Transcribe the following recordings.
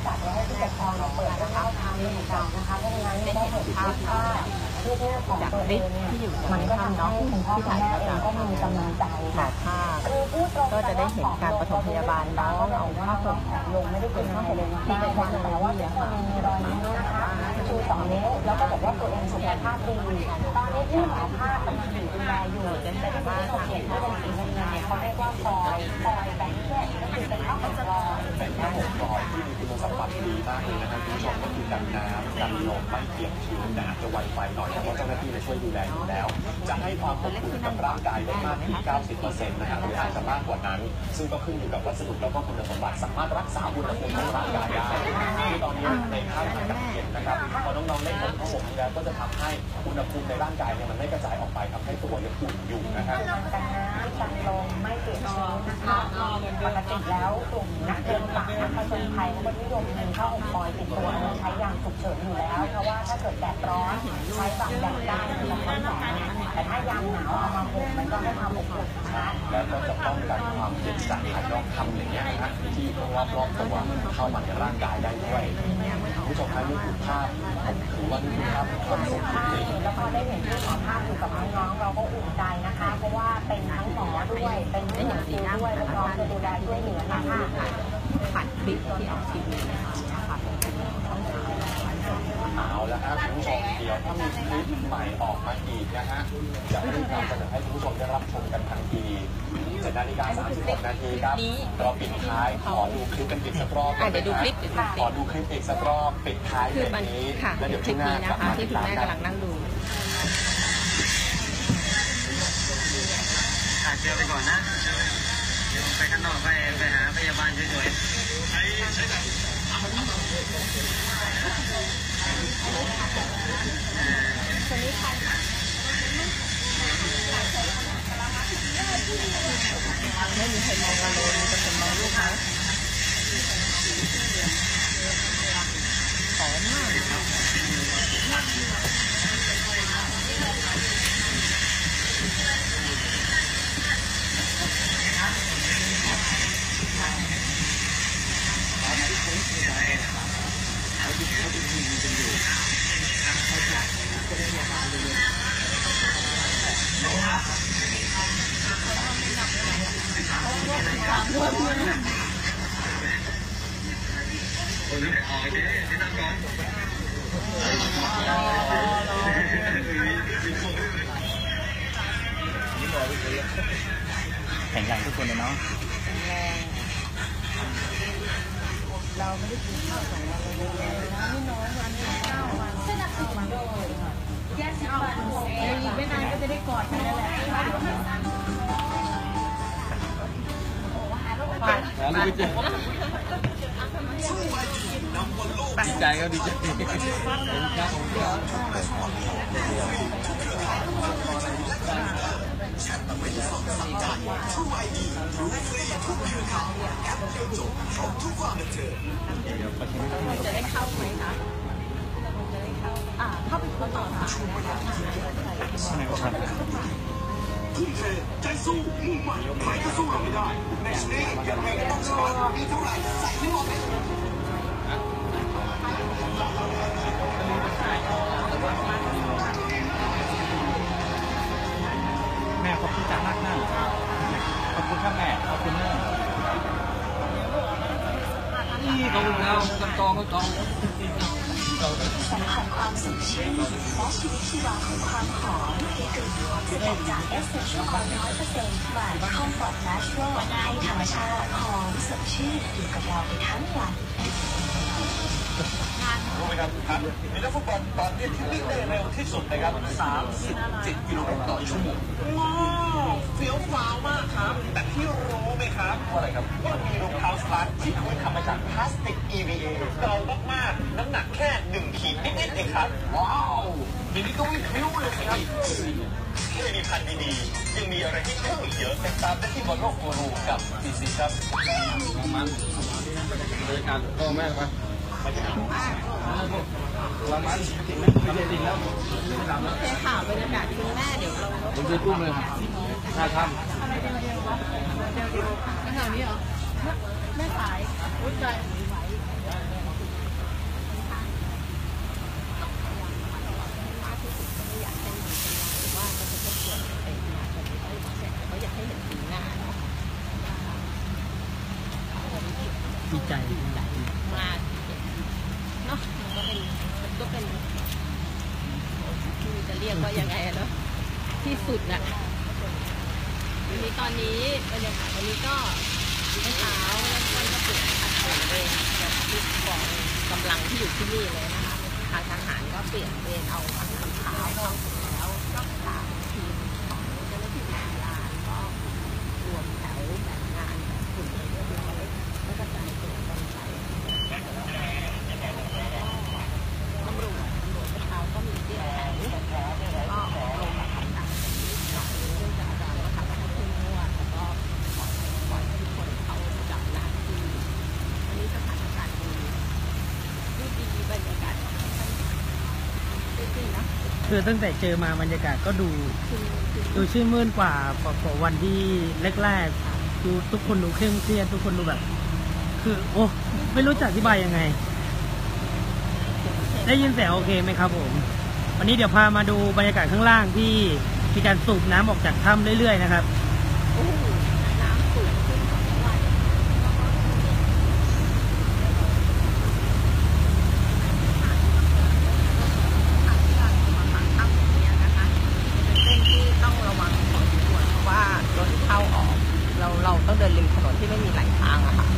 จัดไว้ให้ผู้ปกครองเราเปิดเล่าทางเหมือนกันนะคะเพราะฉะนั้นได้เห็นภาพลูกเนี่ยของตัวเองเนี่ยมันก็ทำให้คุณพ่อคุณแม่เองก็มีกำลังใจค่ะก็จะได้เห็นการปฐมพยาบาลน้องเอาผ้าห่มลงไม่ได้เป็นผ้าห่มที่เป็นวันแต่ว่ามีรอยนิ้วนะคะชู2 นิ้วแล้วก็บอกว่าตัวเองสุขภาพดีตอนนี้ที่หมอภาพกำลังดูแลอยู่จะได้ว่าเขาเขียนด้วยเป็นสีเงินเนี่ยเขาเรียกว่าฟอยแบงค์เนี่ยก็คือเป็นผ้าห่มฟอยเป็นผ้าห่มฟอยที่มีคุณสมบัติดีมากเลยนะครับคุณผู้ชมก็คือกันน้ำกันลมไม่เปียกชื้นแต่อาจจะไวไฟหน่อยแต่ว่าเจ้าหน้าที่ช่วยดูแลอยู่แล้วจะให้ความอบอุ่นกับร่างกายได้มากถึง 90% นะครับหรืออาจจะมากกว่านั้นซึ่งก็ขึ้นอยู่กับวัสดุแล้วก็คุณสมบัติสามารถรักษาอุณหภูมิของร่างกายได้ที่ตอนนี้ในภาพอากาศเย็นนะครับพอน้องๆได้ห่มผ้าห่มนี้แล้วก็จะทำให้อุณหภูมิในร่างกายเนี่ยมันไม่กระจายออกไปทำให้ตัวยังอุ่นอยู่นะครับกันน้ำกันลมไม่เปียกชื้นนะคะปกติแล้วกลุ่มนักเดินป่านักผจญภัยเขานิยมมีผ้าห่มฟอยติดตัวใช้ยามฉุกเฉินอยู่แล้วเพราะว่าถ้าเกิดแดดร้อนใช้ฝั่งแดดได้สะท้อนแสงแต่ถ้ายามหนาวเอามาห่มมันก็ให้ความอบอุ่นนะคะแล้วก็จะป้องกันความเย็นจากภายนอกทำอย่างเงี้ยนะที่รอบตัวเข้ามาในร่างกายได้ด้วยผู้ชมครับนี่คือภาพถือว่านี่คือภาพความสุขจริงแล้วก็ได้เห็นที่ขอภาพอยู่กับน้องๆเราก็อุ่นใจนะคะเพราะว่าเป็นทั้งหมอด้วยเป็นทั้งหมอด้วยแล้วน้องจะดูแลด้วยเหนือนะคะผ่านคลิปที่ออกทีวีนะคะเอาละครับคุณผู้ชมเดี๋ยวถ้ามีคลิปใหม่ออกมาอีกนะฮะจะรีบนำเสนอให้คุณผู้ชมได้รับชมกันทันที7:36 นาทีครับเราปิดท้ายขอดูคลิปกันอีกสักรอบเดี๋ยวดูคลิปขอดูคลิปอีกสักรอบปิดท้ายแบบนี้แล้วเดี๋ยวคลิปนี้นะคะที่คุณแม่กำลังนั่งดูเจอไปก่อนนะเดี๋ยวไปข้างนอกไปหาพยาบาลช่วยคนนี้ใครไม่มีใครมองกันเลยมีแต่คนมองลูกเขาหอมมากแข็งแรงทุกคนเลยเนาะเราไม่ได้กินข้าว2 วันเลยนะนี่น้อยวันนี้9 วันสนับสนุนโดยแยก10 วันอีกไม่นานก็จะได้กอดกันแล้วแหละดีใจก็ดีใจจะได้เข้าไหมคะเข้าไปคุยต่อค่ะทุ่มเทใจสู้มุ่งมั่นใครก็สู้เราไม่ได้ในชีวิตยังไงก็ต้องชนะมีเท่าไหร่ใส่ให้หมดแม่ขอบคุณจากนักหน้าขอบคุณครับแม่ขอบคุณแม่นี่ขอบคุณครับกองความสดชื่นและชีวิตชีวาของความหอมสกัดจาก Essential Oil 100%หวาน Comfort Natural ให้ธรรมชาติหอมสดชื่นอยู่กับเราไปทั้งวันรู้ไหมครับมีนักฟุตบอลตอนนี้ที่วิ่งได้เร็วที่สุดนะครับ37 กิโลเมตรต่อชั่วโมงว้าวเฟี้ยวฟ้าวมากครับแต่ที่รู้ไหมครับว่าอะไรครับว่ามีรองเท้าสตาร์ทที่คุณทำมาจากพลาสติก EVA เบามากๆน้ำหนักแค่1 ขีดนิดๆเองครับว้าวอย่างนี้ก็วิ่งพริ้วเลยครับไม่มีพันดีๆยังมีอะไรที่เพิ่มอีกเยอะติดตามได้ที่บอลโลกกูรูกับ CC ครับมันบรรยากาศก็แม่ไปประมาณจริงแล้วโอเคค่ะบรรยากาศคุณแม่เดี๋ยวเราผมจะตุ้มเลยน่าทำแถวนี้เหรอแม่สายอุ้ยใจดีใจมากเนาะมันก็เป็นคือจะเรียกว่ายังไงเนาะที่สุดน่ะวันนี้ตอนนี้บรรยากาศวันนี้ก็เมื่อเช้าเริ่มต้นก็เปลี่ยนอากาศเลยแบบทุกกองกำลังที่อยู่ที่นี่เลยนะคะทางทหารก็เปลี่ยนเวรเอาอาหารเช้าเข้าแล้วก็ตามทีมของเจ้าหน้าที่อุทยานก็รวมแถวแบ่งงานแบบกลุ่มเรียบร้อยแล้วก็จ่ายตัวกันไปตำรวจเช้าก็มีเตี้ยแถวก็ลงมาทำงานหน่อยเรื่องจากอาจารย์ก็ทำให้เข้มงวดแล้วก็ปล่อยให้ทุกคนเขาจับหน้าที่อันนี้สถานการณ์ดีบรรยากาศดีนะคือตั้งแต่เจอมาบรรยากาศก็ดูชื่นมื่นกว่าวันที่แรกๆดูทุกคนดูเคร่งเครียดทุกคนดูแบบ คือโอ้ไม่รู้จะอธิบายยังไง ได้ยินเสียงโอเคไหมครับผมวันนี้เดี๋ยวพามาดูบรรยากาศข้างล่างที่มีการสูบน้ำออกจากถ้ำเรื่อยๆนะครับน้ำสูงขึ้นทุกวันต้องระวังพอสมควรเพราะว่ารถเข้าออกเราต้องเดินริมถนนที่ไม่มีไหลทางอะค่ะ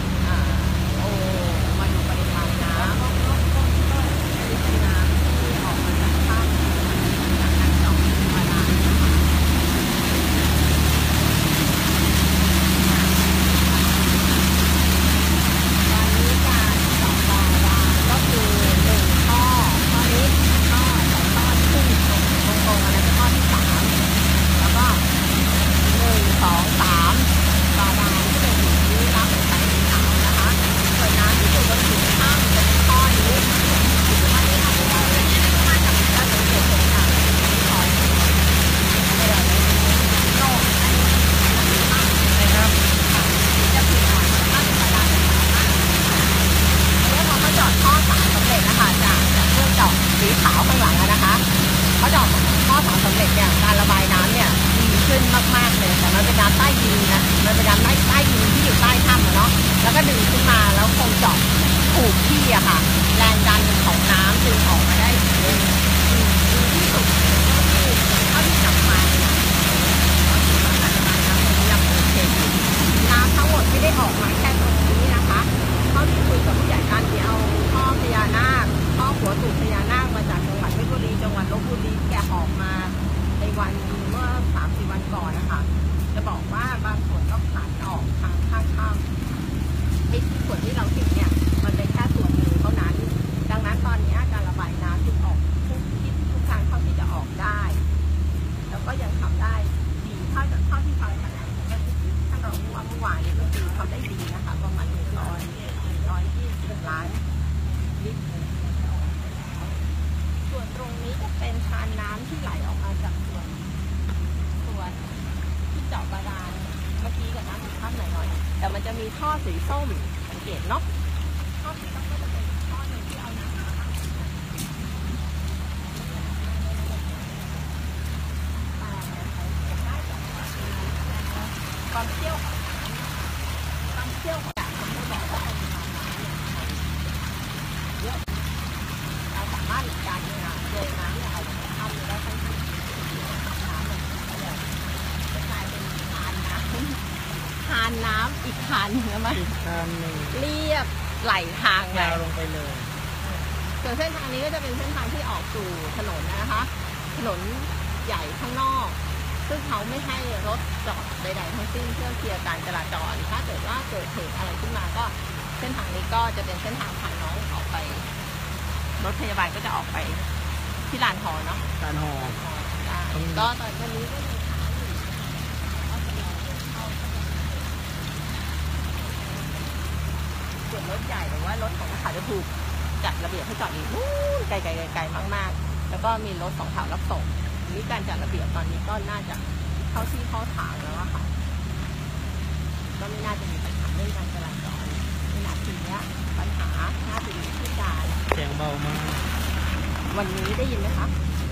มาดูปริมาณน้ำที่ออกมาจากถ้ำจากการเจาะบาดาลตอนนี้การเจาะบาดาลก็คือ1ท่อนี้ท่อ2ท่อขึ้นตรงๆอันนั้นเป็นท่อที่3แล้วก็1 2 3บาดาลที่เป็นหินที่รับใช้ในหนาวนะคะส่วนน้ำที่อยู่บนผิวถ้ำจะเป็นท่อนี้อันนี้ทำให้เรามาจากด้านบนเกิดเป็นการถอยโน่อันนี้นะครับจะผิดหน่อยมันถ้าเป็นบาดาลจะสามารถอันนี้พอเขาเจาะท่อสามสำเร็จนะคะจากเครื่องเจาะสีขาวข้างหลังนะคะเขาเจาะท่อสามสำเร็จเนี่ยการระบายน้ำเนี่ยดีขึ้นมากๆเลยแต่มันเป็นน้ำใต้ดินนะมันเป็นน้ำใต้ดินที่อยู่ใต้ถ้ำเนาะแล้วก็ดึงขึ้นมาแล้วคงเจาะถูกที่อะค่ะแรงดันของน้ำดึงออกมาได้ดีที่สุดเท่าที่จับมายังโอเคน้ำทั้งหมดไม่ได้ออกมาแค่ตรงนี้นะคะเท่าที่คุยกับผู้ใหญ่การที่เอาท่อพญานาคท่อหัวตูดพญานาคมาจากจังหวัดเพชรบุรีจังหวัดลพบุรีแกะออกมาในวันเมื่อ 3-4 วันก่อนนะคะจะบอกว่าบางส่วนก็ผ่านออกทางข้างถ้ำไอ้ส่วนที่เราเห็นเนี่ยมันเป็นแค่ส่วนหนึ่งเท่านั้นดังนั้นตอนนี้การระบายน้ำจึงออกทุกทางเท่าที่จะออกได้แล้วก็ยังทำได้ดีเท่าที่ฟังแถลงท่านรองผู้ว่าเมื่อวานนี้ก็คือทำได้ดีนะคะประมาณ120 ล้านลิตรส่วนตรงนี้จะเป็นทานน้ำที่ไหลออกมาจากส่วนที่เจาะบาดาลเมื่อกี้กับน้ำอีกท่านหน่อยๆแต่มันจะมีท่อสีส้มสังเกตเนาะท่อสีส้มก็จะเป็นท่อหนึ่งที่เอาน้ำมาความเชี่ยวจากผมจะบอกว่าเยอะเราสามารถการเดินน้ำเนี่ยเอาทำได้ทั้งน้ำมันจะกลายเป็นทานน้ำอีกทานหนึ่งไหมเรียบไหลทางยาวลงไปเลยส่วนเส้นทางนี้ก็จะเป็นเส้นทางที่ออกสู่ถนนนะคะถนนใหญ่ข้างนอกซึ่งเขาไม่ให้รถจอดใดๆทั้งสิ้นเพื่อเคลียร์การจราจรถ้าเกิดว่าเกิดเหตุอะไรขึ้นมาก็เส้นทางนี้ก็จะเป็นเส้นทางผ่านน้องออกไปรถพยาบาลก็จะออกไปที่ลานหอเนาะลานหอก็ตอนนี้ก็ยังค้างอยู่ส่วนรถใหญ่หรือว่ารถของขาจะถูกจัดระเบียบให้จอดอยู่ไกลมากๆแล้วก็มีรถ2 แถวรับส่งนี่การจัดระเบียบตอนนี้ก็น่าจะเข้าที่เข้าทางแล้วอะค่ะก็ไม่น่าจะมีปัญหาเรื่องการจราจรในนาทีนี้ปัญหาน่าจะอยู่ที่การเสียงเบามากวันนี้ได้ยินไหมคะ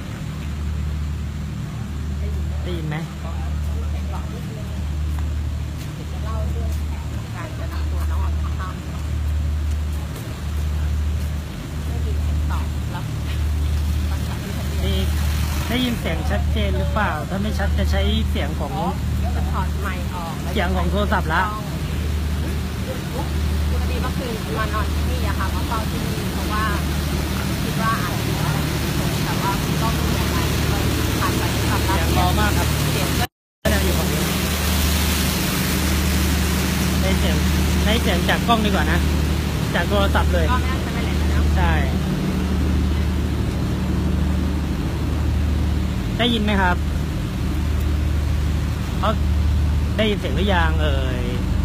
ได้ยินไหมจะเล่าเรื่องการจะนำตัวน้องออกจากถ้ำได้ยินเสียงชัดเจนหรือเปล่าถ้าไม่ชัดจะใช้เสียงของจะถอดไมค์ออกเสียงของโทรศัพท์ละปกติก็คือมานอนที่นี่อะค่ะมาเฝ้าที่นี่เพราะว่าคิดว่าอาจจะมีอะไรแต่ว่าก็ไม่มีอะไรเลยผ่านไปกับเสียงเบามากครับเสียงก็ก็จะอยู่ฝั่งนี้ได้เสียงจากกล้องดีกว่านะ จากโทรศัพท์เลยก็ไม่น่าจะไม่แรงนะใช่ ได้ยินไหมครับเขาได้ยินเสียงหรือยังเอ่ย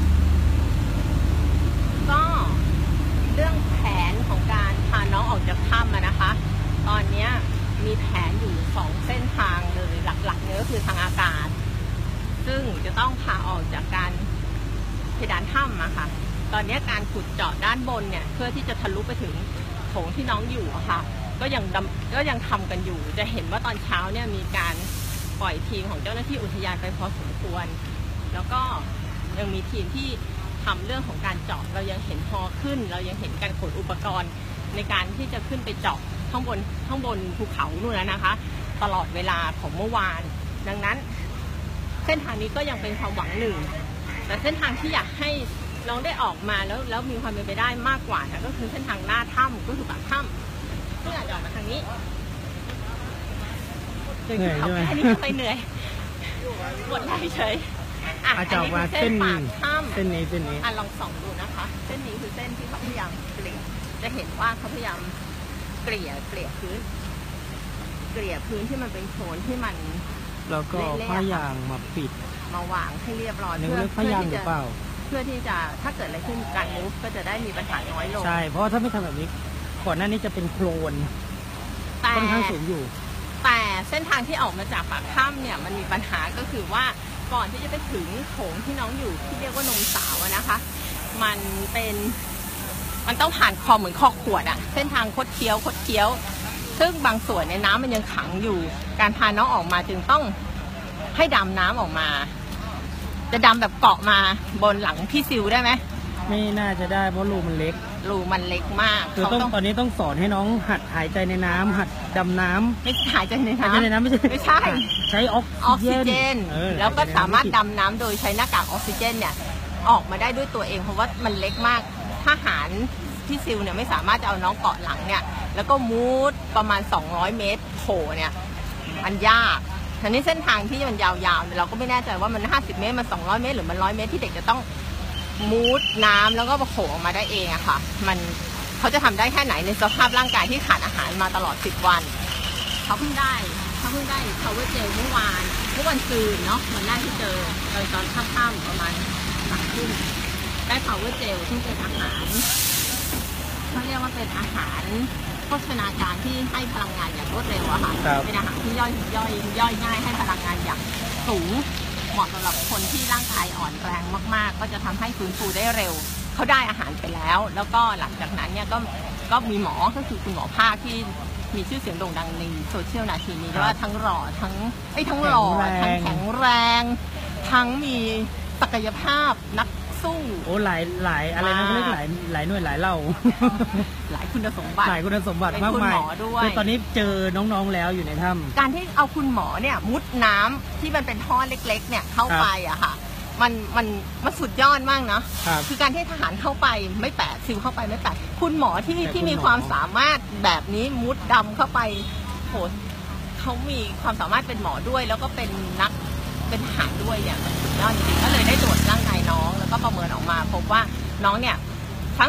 ก็เรื่องแผนของการพาน้องออกจากถ้ำนะคะตอนนี้มีแผนอยู่2เส้นทางเลยหลักๆเนี่ยก็คือทางอากาศซึ่งจะต้องพาออกจากการเพดานถ้ำอะค่ะตอนนี้การขุดเจาะด้านบนเนี่ยเพื่อที่จะทะลุไปถึงโถงที่น้องอยู่อะค่ะก็ยังทำกันอยู่จะเห็นว่าตอนเช้าเนี่ยมีการปล่อยทีมของเจ้าหน้าที่อุทยานไปพอสมควรแล้วก็ยังมีทีมที่ทำเรื่องของการเจาะเรายังเห็นฮอขึ้นเรายังเห็นการขนอุปกรณ์ในการที่จะขึ้นไปเจาะข้างบนภูเขานู่นนะคะตลอดเวลาของเมื่อวานดังนั้นเส้นทางนี้ก็ยังเป็นความหวังหนึ่งแต่เส้นทางที่อยากให้น้องได้ออกมาแล้วมีความเป็นไปได้มากกว่านะก็คือเส้นทางหน้าถ้ำก็คือปากถ้ำซึ่งอาจจะออกมาทางนี้เหนื่อยใช่ไหมอันนี้ทำไมเหนื่อยหมดแรงเฉยอาจจะออกมาเส้นปากถ้ำเส้นนี้ลองส่องดูนะคะเส้นนี้คือเส้นที่เขาพยายามเกลี่ยจะเห็นว่าเขาพยายามเกลี่ยพื้นที่มันเป็นโคลนที่มันแล้วก็ผ้ายางมาปิดมาวางให้เรียบร้อยนึกว่าผ้ายางหรือเปล่าเพื่อที่จะถ้าเกิดอะไรขึ้นการมูฟก็จะได้มีปัญหาน้อยลงใช่เพราะว่าถ้าไม่ทำแบบนี้ก่อนหน้านี้จะเป็นโคลนค่อนข้างสูงอยู่แต่เส้นทางที่ออกมาจากปากถ้ำเนี่ยมันมีปัญหาก็คือว่าก่อนที่จะไปถึงโถงที่น้องอยู่ที่เรียกว่านมสาวนะคะมันต้องผ่านคลองเหมือนคลองขวดอะเส้นทางคดเคี้ยวซึ่งบางส่วนในน้ำมันยังขังอยู่การพาน้องออกมาจึงต้องให้ดำน้ำออกมาจะดำแบบเกาะมาบนหลังพี่ซิวได้ไหมไม่น่าจะได้เพราะรูมันเล็กมากคือตอนนี้ต้องสอนให้น้องหัดหายใจในน้ำหัดดำน้ำไม่หายใจในน้ำไม่ใช่ใช้ออกซิเจนแล้วก็สามารถดำน้ำโดยใช้หน้ากากออกซิเจนเนี่ยออกมาได้ด้วยตัวเองเพราะว่ามันเล็กมากทหารที่ซิลเนี่ยไม่สามารถจะเอาน้องเกาะหลังเนี่ยแล้วก็มูดประมาณ200 เมตรโผล่เนี่ยมันยากทีนี้เส้นทางที่มันยาวๆเราก็ไม่แน่ใจว่ามัน50 เมตรมัน200 เมตรหรือมัน100 เมตรที่เด็กจะต้องมูดน้ำแล้วก็โผล่ออกมาได้เองอะค่ะเขาจะทำได้แค่ไหนในสภาพร่างกายที่ขาดอาหารมาตลอด10 วันเขาเพิ่งได้power gel เมื่อวันซืนเนาะวันแรกที่เจอตอนค่ำๆประมาณ3 ทุ่มได้ power gel ซึ่งเป็นอาหารเขาเรียกว่าเป็นอาหารโภชนาการที่ให้พลังงานอย่างรวดเร็วอะค่ะเป็นอาหารที่ย่อยง่ายให้พลังงานอย่างสูงเหมาะสำหรับคนที่ร่างกายอ่อนแรงมากๆก็จะทำให้ฟื้นฟูได้เร็วเขาได้อาหารไปแล้วก็หลังจากนั้นเนี่ยก็มีหมอก็คือคุณหมอภาคที่มีชื่อเสียงโด่งดังในโซเชียลนาทีนี้ว่าทั้งหล่อทั้งแข็งแรงทั้งมีศักยภาพนักสู้โอ้หลายอะไรนะเขาเรียกหลายหน่วยหลายเหล่าหลายคุณสมบัติมากมายคือตอนนี้เจอน้องๆแล้วอยู่ในถ้ำการที่เอาคุณหมอเนี่ยมุดน้ำที่มันเป็นท่อเล็กๆเนี่ยเข้าไปอะค่ะมันสุดยอดมากนะคือการที่ทหารเข้าไปไม่แปะซิลเข้าไปไม่แปะคุณหมอที่มีความสามารถแบบนี้มุดดำเข้าไปโหเขามีความสามารถเป็นหมอด้วยแล้วก็เป็นทหารด้วยเนี่ยสุดยอดจริงๆก็เลยได้ตรวจร่างกายน้องแล้วก็ประเมินออกมาพบว่าน้องเนี่ยทั้ง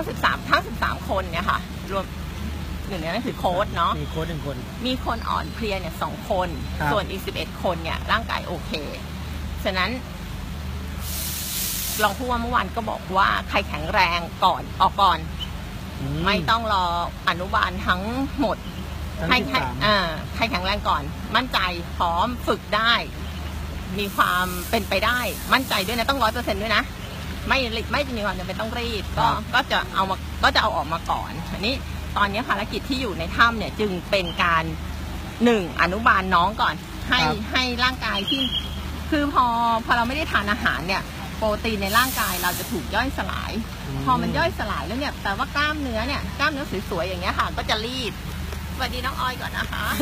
13คนเนี่ยค่ะรวมหนึ่งในนั้นคือโค้ชเนาะมีโค้ช1 คนมีคนอ่อนเพลียเนี่ย2 คนส่วนอีก11 คนเนี่ยร่างกายโอเคฉะนั้นรองผู้ว่าเมื่อวานก็บอกว่าใครแข็งแรงก่อนออกก่อนไม่ต้องรออนุบาลทั้งหมดให้ใครแข็งแรงก่อนมั่นใจพร้อมฝึกได้มีความเป็นไปได้มั่นใจด้วยนะต้อง100%ด้วยนะไม่มีความจำเป็นต้องรีบก็จะเอาออกมาก่อนอันนี้ตอนนี้ภารกิจที่อยู่ในถ้ำเนี่ยจึงเป็นการ1อนุบาลน้องก่อนให้ร่างกายที่คือพอเราไม่ได้ทานอาหารเนี่ยโปรตีนในร่างกายเราจะถูกย่อยสลายพอมันย่อยสลายแล้วเนี่ยแต่ว่ากล้ามเนื้อสวยๆอย่างเงี้ยค่ะก็จะรีบสวัสดีน้องออยก่อนนะคะ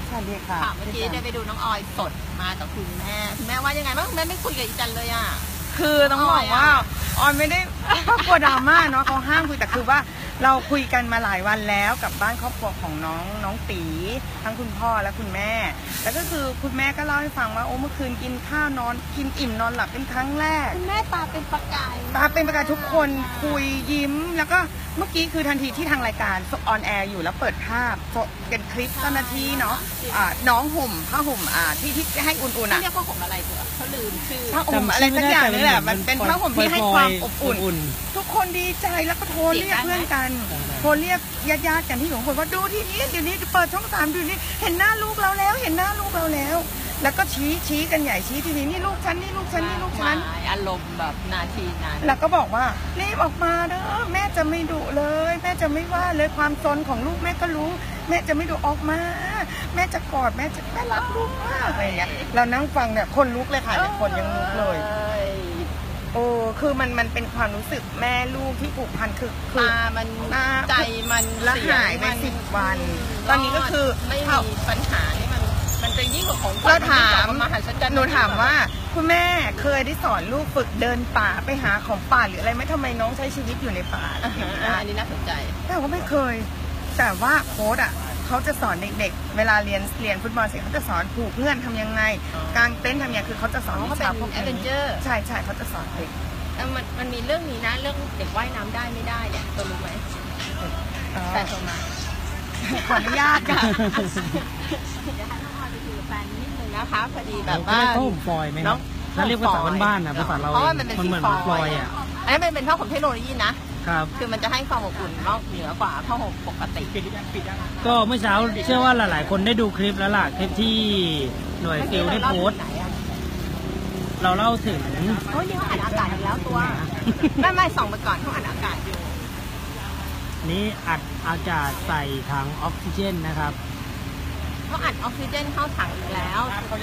สวัสดีค่ะเมื่อกี้ได้ไปดูน้องออยสดมากับคุณแม่ว่ายังไงบ้างคุณแม่ไม่คุยกับอีจันเลยอ่ะคือต้องบอกว่าออยไม่ได้ครอบครัวดราม่าเนาะเขาห้ามคุยแต่คือว่าเราคุยกันมาหลายวันแล้วกับบ้านครอบครัวของน้องตีทั้งคุณพ่อและคุณแม่แล้วก็คือคุณแม่ก็เล่าให้ฟังว่าโอ้เมื่อคืนกินข้าวนอนกินอิ่มนอนหลับเป็นครั้งแรกคุณแม่ตาเป็นประกายตาเป็นประกายทุกคนคุยยิ้มแล้วก็เมื่อกี้คือทันทีที่ทางรายการออนแอร์อยู่แล้วเปิดภาพเป็นคลิปเจ้าหน้าที่เนาะน้องห่มผ้าห่มที่ให้อุ่นๆเขาอ่ะเรียกว่าผมอะไรตัวเขาลืมชื่อผ้าห่มอะไรสักอย่างนี่แหละมันเป็นผ้าห่มที่ให้ความอบอุ่น ทุกคนดีใจแล้วก็โทรเรียกเพื่อนกันโทรเรียกญาติกันที่อยู่คนว่าดูทีนี้เดี๋ยวนี้เปิดช่อง3ดูนี่เห็นหน้าลูกเราแล้วเห็นหน้าลูกเราแล้ว แล้วก็ชี้กันใหญ่ชี้ทีนี้นี่ลูกฉันนี่ลูกฉันนี่ลูกฉันอารมณ์แบบนาทีนั้นแล้วก็บอกว่ารีบออกมาเด้อแม่จะไม่ดุเลยแม่จะไม่ว่าเลยความซนของลูกแม่ก็รู้แม่จะไม่ดุออกมาแม่จะกอดแม่รักลูกมากอะไรอย่างเงี้ยเรานั่งฟังเนี่ยคนลุกเลยค่ะเนี่ยคนยังลุกเลยโอ้คือมันเป็นความรู้สึกแม่ลูกที่ผูกพันคือตามันใจมันละหายไป10 วัน ตอนนี้ก็คือไม่มีปัญหานี่มันจะยิ่งกว่าของเราถามมหาชันหนูถามว่าคุณแม่เคยได้สอนลูกฝึกเดินป่าไปหาของป่าหรืออะไรไหมทำไมน้องใช้ชีวิตอยู่ในป่าอันนี้น่าสนใจแต่ว่าไม่เคยแต่ว่าโค้ชอ่ะเขาจะสอนเด็กๆเวลาเรียนฟุตบอลเสร็จเขาจะสอนผูกเงื่อนทำยังไงกางเต็นท์ทำยังไงคือเขาจะสอนเขาเป็นแอดเวนเจอร์ใช่เขาจะสอนเด็กมันมีเรื่องนี้นะเรื่องเด็กว่ายน้ำได้ไม่ได้เนี่ยตัวรู้ไหมแต่โทรมาขออนุญาตค่ะเดี๋ยวให้น้องออยไปคุยกับแฟนนิดนึงนะคะพอดีแบบว่าผ้าห่มฟอยล์ไหมครับถ้าเรียกภาษาบ้านๆนะภาษาเราเพราะว่ามันเป็นเหมือนฟอยล์อ่ะอันนี้เป็นผ้าห่มเทคโนโลยีนะครับ คือมันจะให้ความอบอุ่นนอกเหนือกว่าผ้าห่มปกติก็เมื่อเช้าเชื่อว่าหลายๆคนได้ดูคลิปแล้วล่ะคลิปที่หน่วยซิลได้โพสต์เราเล่าถึงโอ้ยเขาอ่านอากาศอีกแล้วตัวไม่ส่องไปก่อนเขาอ่านอากาศอยู่นี้อัดอากาศใส่ถังออกซิเจนนะครับเขาอัดออกซิเจนเข้าถังอยู่แล้ว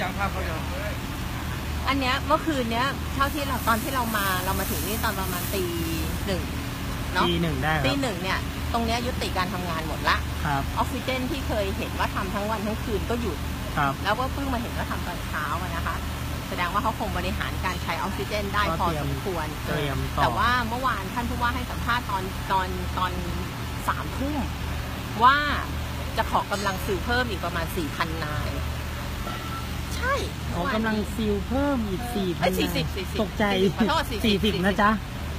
อันเนี้ยเมื่อคืนเนี้ยเท่าที่เราตอนที่เรามาถึงนี่ตอนประมาณตี 1เนาะตี 1ได้ครับตี 1เนี่ยตรงเนี้ยยุติการทำงานหมดละครับออกซิเจนที่เคยเห็นว่าทำทั้งวันทั้งคืนก็หยุดครับแล้วก็เพิ่งมาเห็นว่าทำตอนเช้าอะนะคะ แสดงว่าเขาคงบริหารการใช้ออกซิเจนได้พอสมควรเตรียมต่อแต่ว่าเมื่อวานท่านผู้ว่าให้สัมภาษณ์ตอน3 ทุ่มว่าจะขอกำลังสื่อเพิ่มอีกประมาณ 4,000 นายใช่ขอกำลังซิลเพิ่มอีก 4,000 ตกใจขอโทษ40 นะจ๊ะ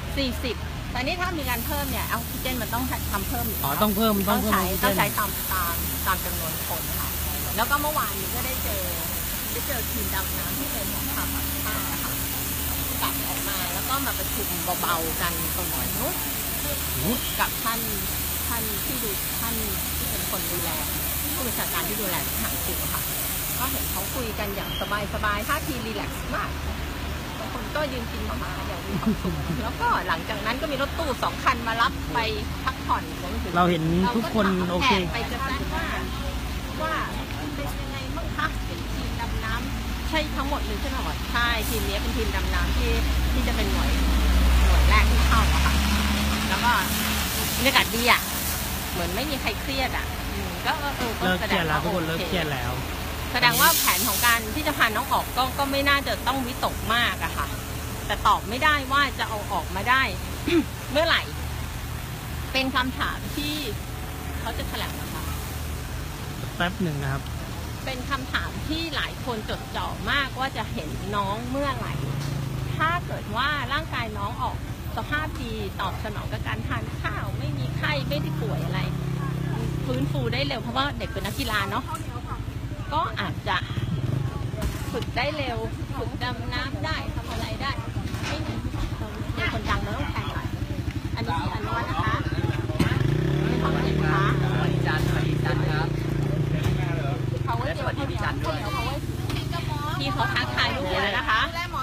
40แต่นี่ถ้ามีการเพิ่มเนี่ยออกซิเจนมันต้องทำเพิ่มอ๋อต้องเพิ่มต้องใช้ออกซิเจนต้องใช้ตามจำนวนคนค่ะแล้วก็เมื่อวานนี้ก็ได้เจอทีมดำน้ำที่เป็นของขับผ้าค่ะกลับออกมาแล้วก็มาประชุมเบาๆกันตรงนู้นกับท่านที่เป็นคนดูแลผู้บัญชาการที่ดูแลทหารสื่อค่ะก็เห็นเขาคุยกันอย่างสบายๆท่าทีรีแลกซ์มากบางคนก็ยืนกินมาม่าอย่างมีความสุขแล้วก็หลังจากนั้นก็มีรถตู้2 คันมารับไปพักผ่อนเราเห็นทุกคนโอเคไปกันว่าเป็นยังไงบ้างคะเป็นทีมดำน้ำใช่ทั้งหมดหรือใช่ทั้งหมดใช่ทีมนี้เป็นทีมดำน้ำที่จะเป็นหน่วยแรกที่เข้าอะค่ะแล้วก็บรรยากาศดีอะเหมือนไม่มีใครเครียดอะก็เลิกแสเคดรียงดแล้วว่าทุกคนโอเลิกเคเครียดแล้วแสดงว่าแผนของการที่จะพาน้องออกก็ไม่น่าจะต้องวิตกมากอะค่ะ แต่ตอบไม่ได้ว่าจะเอาออกมาได้ เมื่อไหร่เป็นคำถามที่เขาจะแถลงนะคะแป๊บหนึ่งนะครับเป็นคำถามที่หลายคนจดจ่อมากว่าจะเห็นน้องเมื่อไหร่ถ้าเกิดว่าร่างกายน้องออกสภาพดีตอบสนองกับการทานข้าวไม่มีไข้ไม่ได้ป่วยอะไรฟื้นฟูได้เร็วเพราะว่าเด็กเป็นนักกีฬาเนาะก็อาจจะฝึกได้เร็วฝึกดำน้ำได้ทำอะไรได้ไม่มีคนดังเราต้องแข่งหน่อยอันนี้คืออนุวัฒน์นะคะเป็นของเด็กคะสวัสดีจันครับเขาไว้เดี๋ยวพี่จันด้วยพี่เขาทักทายลูกเลยนะคะ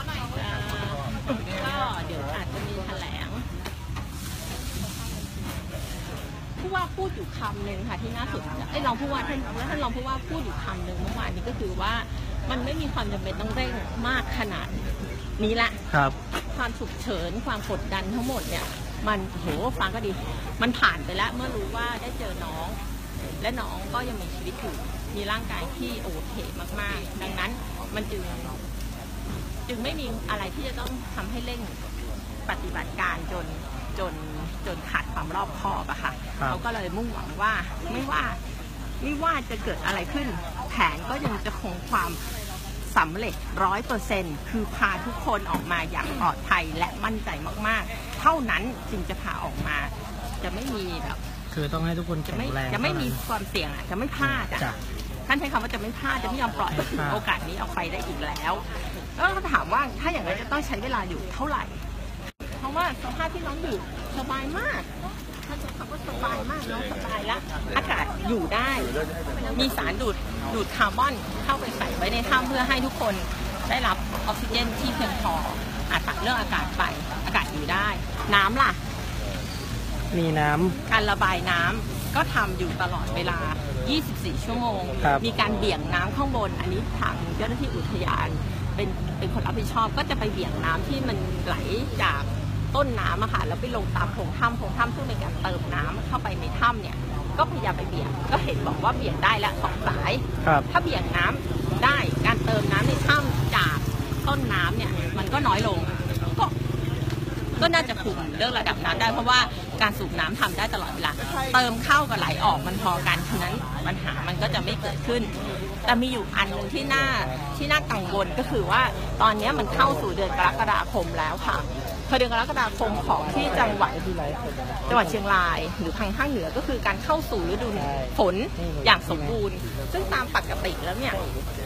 ก็เดี๋ยวอาจจะมีแถลงผู้ว่าพูดอยู่คำหนึ่งค่ะที่น่าสนใจรองผู้ว่าท่านรองผู้ว่าพูดอยู่คำหนึ่งเมื่อวานนี้ก็คือว่ามันไม่มีความจำเป็นต้องเร่งมากขนาดนี้ละครับความฉุกเฉินความกดดันทั้งหมดเนี่ยมันโหฟังก็ดีมันผ่านไปแล้วเมื่อรู้ว่าได้เจอน้องและน้องก็ยังมีชีวิตอยู่มีร่างกายที่โอเคมากๆดังนั้นมันจึงไม่มีอะไรที่จะต้องทำให้เร่งปฏิบัติการจนขาดความรอบคอบอะค่ะเขาก็เลยมุ่งหวังว่าไม่ว่าจะเกิดอะไรขึ้นแผนก็ยังจะคงความสำเร็จ 100% คือพาทุกคนออกมาอย่างปลอดภัยและมั่นใจมากๆเท่านั้นจึงจะพาออกมาจะไม่มีแบบคือต้องให้ทุกคนแข็งแรงจะไม่มีความเสี่ยงจะไม่พลาดท่านใช้คำว่าจะไม่พลาดจะไม่ยอมปล่อยโอกาสนี้ออกไปได้อีกแล้วแล้วก็ถามว่าถ้าอย่างไรจะต้องใช้เวลาอยู่เท่าไหร่เพราะว่าสภาพที่น้องอยู่สบายมากท่านใช้คำว่าสบายมากน้องสบายแล้วอากาศอยู่ได้มีสารดูดคาร์บอนเข้าไปใส่ไว้ในถ้ำเพื่อให้ทุกคนได้รับออกซิเจนที่เพียงพอตัดเรื่องอากาศไปอากาศอยู่ได้น้ำล่ะมีน้ำการระบายน้ำก็ทำอยู่ตลอดเวลา24 ชั่วโมงมีการเบี่ยงน้ำข้างบนอันนี้ทางเจ้าหน้าที่อุทยานเป็นคนรับผิดชอบก็จะไปเบี่ยงน้ำที่มันไหลจากต้นน้ำอะค่ะแล้วไปลงตามโพรงถ้ำซึ่งเป็นการเติมน้ำเข้าไปในถ้ำเนี่ยก็พยายามไปเบี่ยงก็เห็นบอกว่าเบี่ยงได้ละ2 สายถ้าเบี่ยงน้ำได้การเติมน้ำในถ้ำจากต้นน้ำเนี่ยมันก็น้อยลงก็น่าจะคุมเรื่องระดับน้ำได้เพราะว่าการสูบน้ำทำได้ตลอดเวลาเติมเข้ากับไหลออกมันพอกันฉะนั้นปัญหามันก็จะไม่เกิดขึ้นแต่มีอยู่อันนึงที่น่ากังวลก็คือว่าตอนนี้มันเข้าสู่เดือนกรกฎาคมแล้วค่ะพอเดือนกรกฎาคมของที่จังหวัดเชียงรายหรือทางภาคเหนือก็คือการเข้าสู่ฤดูฝนอย่างสมบูรณ์ซึ่งตามปกติแล้วเนี่ย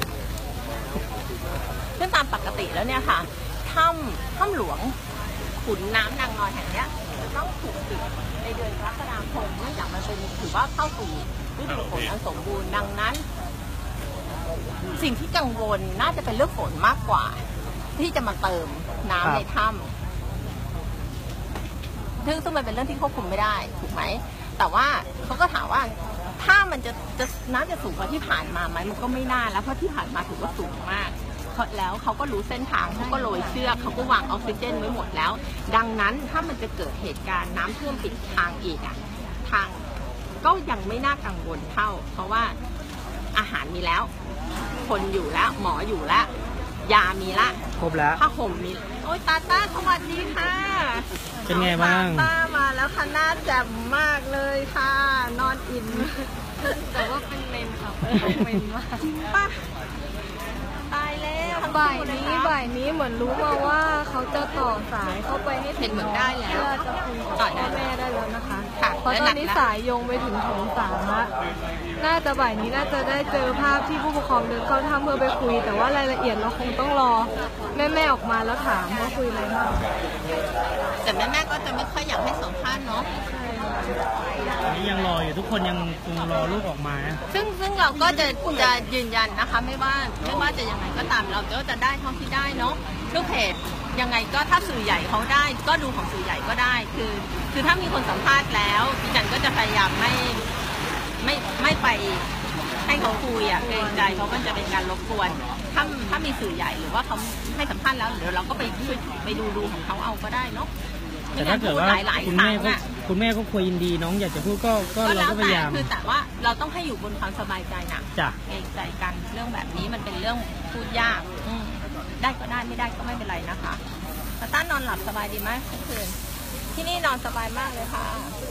ค่ะถ้ำหลวงขุนน้ำนางนอนแห่งนี้จะต้องถูกปิดในเดือนกรกฎาคมเนื่องจากมันเป็นถือว่าเข้าสู่ฤดูฝนอันสมบูรณ์ดังนั้นสิ่งที่กังวลน่าจะเป็นเรื่องฝนมากกว่าที่จะมาเติมน้ำในถ้ำซึ่งมันเป็นเรื่องที่ควบคุมไม่ได้ถูกไหมแต่ว่าเขาก็ถามว่าถ้ามันจะน้ำจะสูงกว่าที่ผ่านมาไหมมันก็ไม่น่าแล้วเพราะที่ผ่านมาถือว่าสูงมากแล้วเขาก็รู้เส้นทางเขาก็โรยเชือกเขาก็วางออกซิเจนไว้หมดแล้วดังนั้นถ้ามันจะเกิดเหตุการณ์น้ำท่วมปิดทางอีกทางก็ยังไม่น่ากังวลเท่าเพราะว่าอาหารมีแล้วคนอยู่แล้วหมออยู่แล้วยามีละครบแล้วผ้าห่มมีโอ้ยตาสวัสดีค่ะเป็นไงบ้างตามาแล้วค่ะหน้าแจ่มมากเลยค่ะนอนอิ่มแต่ว่าเป็นเมนค่ะเป็นมากป้าตายแล้วบ่ายนี้เหมือนรู้มาว่าเขาจะต่อสายเข้าไปให้ถึงเหมือนได้แล้วจะคุยกับพ่อแม่ได้แล้วนะคะเพราะตอนนี้สายโยงไปถึงโถง3แล้วน่าจะบ่ายนี้น่าจะได้เจอภาพที่ผู้ปกครองเดินเข้าถ้ำเพื่อไปคุยแต่ว่ารายละเอียดเราคงต้องรอแม่ออกมาแล้วถามว่าคุยอะไรบ้างแต่แม่ก็จะไม่ค่อยอยากให้สัมภาษณ์เนาะนี่ยังรออยู่ทุกคนยังรอลูกออกมาซึ่งเราก็จะยืนยันนะคะไม่ว่าจะยังไงก็ตามเราก็จะได้เท่าที่ได้เนาะลูกเพจยังไงก็ถ้าสื่อใหญ่เขาได้ก็ดูของสื่อใหญ่ก็ได้คือถ้ามีคนสัมภาษณ์แล้วดิฉันก็จะพยายามไม่ไปให้เขาคุยเกรงใจเขาก็จะเป็นการรบกวนถ้ามีสื่อใหญ่หรือว่าเขาให้สัมภาษณ์แล้วเดี๋ยวเราก็ไปดูของเขาเอาก็ได้เนาะแต่ถ้าเกิดว่าคุณแม่ก็คุยยินดีน้องอยากจะพูดก็เราก็พยายามแต่ว่าเราต้องให้อยู่บนความสบายใจนะเกรงใจกันเรื่องแบบนี้มันเป็นเรื่องพูดยากได้ก็ได้ไม่ได้ก็ไม่เป็นไรนะคะตาต้านอนหลับสบายดีไหมเมื่อคืนที่นี่นอนสบายมากเลยค่ะ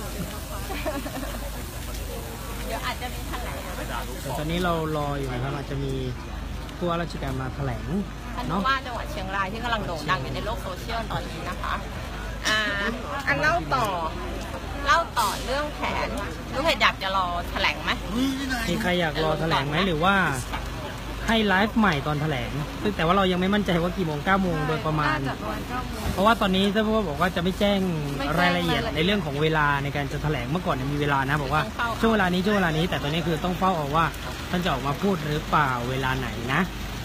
เดี๋ยวอาจจะมีแถลงแต่ตอนนี้เรารออยู่นะครับอาจจะมีผู้ว่าราชการมาแถลงท่านผู้ว่าจังหวัดเชียงรายที่กำลังโด่งดังอยู่ในโลกโซเชียลตอนนี้นะคะเล่าต่อเรื่องแผนลูกเพจอยากจะรอแถลงไหมมีใครอยากรอแถลงไหมหรือว่าให้ไลฟ์ใหม่ตอนแถลงซึ่งแต่ว่าเรายังไม่มั่นใจว่ากี่โมง9 โมงโดยประมาณเพราะว่าตอนนี้ท่านผู้ว่าบอกว่าจะไม่แจ้งรายละเอียดในเรื่องของเวลาในการจะแถลงเมื่อก่อนมีเวลานะบอกว่าช่วงเวลานี้แต่ตอนนี้คือต้องเฝ้าเอาว่าท่านจะออกมาพูดหรือเปล่าเวลาไหนนะ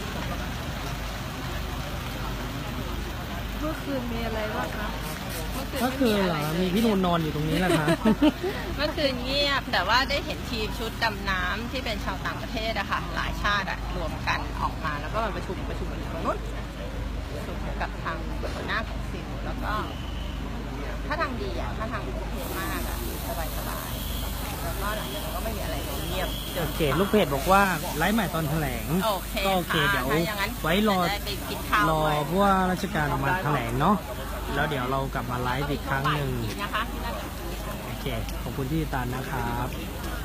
เมื่อคืนมีอะไรบ้างคะเมื่อคืนเหรอมีพี่นูนนอนอยู่ตรงนี้แหละค่ะเมื่อคืนเงียบแต่ว่าได้เห็นทีมชุดดำน้ำที่เป็นชาวต่างประเทศอะค่ะหลายชาติรวมกันออกมาแล้วก็มาประชุมกันอยู่ตรงนู้นกับทางหัวหน้าของซิลแล้วก็ถ้าทางดีถ้าทางโอเคมากสบายแล้วก็หลังจากนั้นก็ไม่มีอะไรเงียบโอเคลูกเพจบอกว่าไลฟ์ใหม่ตอนแถลงโอเคก็โอเคเดี๋ยวถ้าอย่างนั้นไว้รอจะได้ไปกินข้าวรอด้วยเพราะว่าราชการออกมาแถลงเนาะแล้วเดี๋ยวเรากลับมาไลฟ์อีกครั้งหนึ่งนะคะที่น่าจะโอเคขอบคุณที่ติดตามนะครับค